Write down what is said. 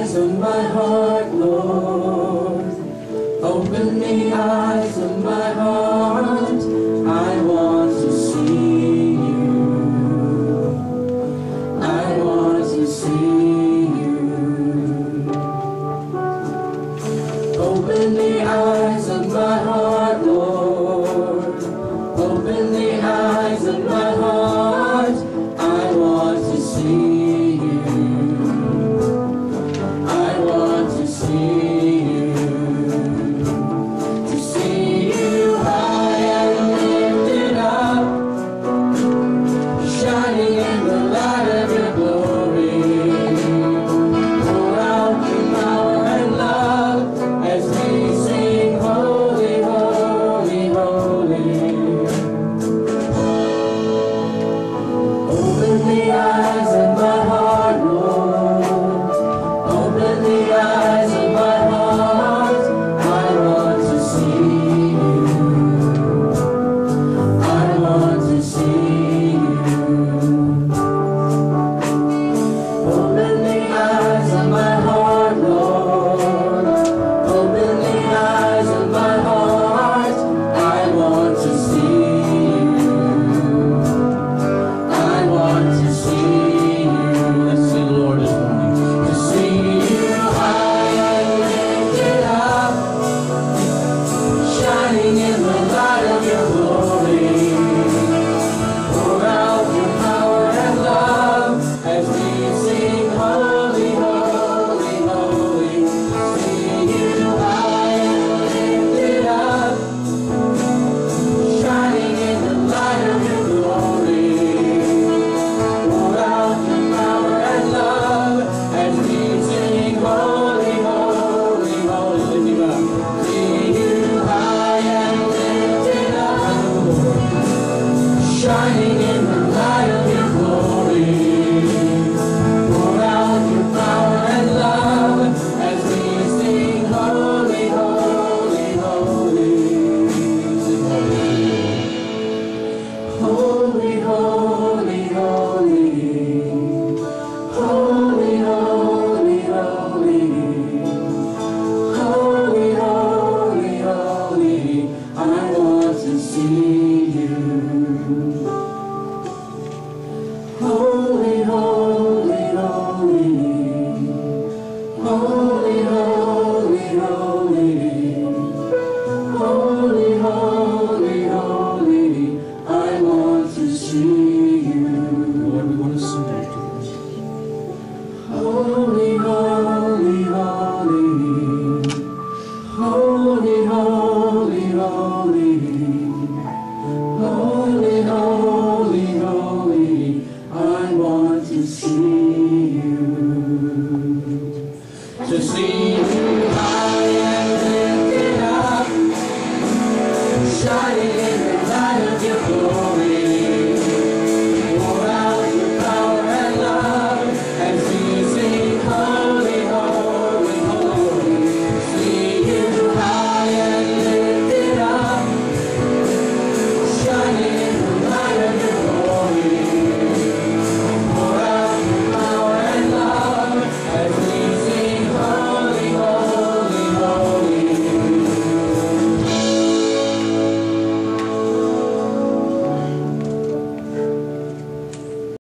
eyes of my heart, Lord. Open the eyes of my heart. I want to see you. I want to see you. Open the eyes of my heart, Lord. Open the eyes of my heart. I want to see you. I want to see you. To see you high and lifted up, shining in the light of your glory. Pour out your power and love as we sing holy, holy, holy. Open the eyes of my heart, Lord. Open the eyes of my heart. I want to see you. I want to see you. Open the eyes of my heart, Lord. Open the eyes of my heart. I want to see you. I want to see you. Let's see the Lord this morning. To see you high and lifted up, shining in the light of your glory. Pour out your power and love as we sing holy, holy, holy. See you high and lifted up, shining in the light of your glory. Pour out your power and love as we sing holy, holy, holy. Lift him up. See you high and lifted up, shining in the light of your glory. Pour out your power and love as we sing holy, holy, holy. Sing holy, holy, holy. Holy, holy, holy. Holy, holy, holy. I want to see you. Holy, holy, holy. Holy, holy, holy. Holy, holy, holy. I want to see you. Lord, we want to see you. Holy, holy, holy. Holy, holy, holy. Holy, holy, holy. I want to see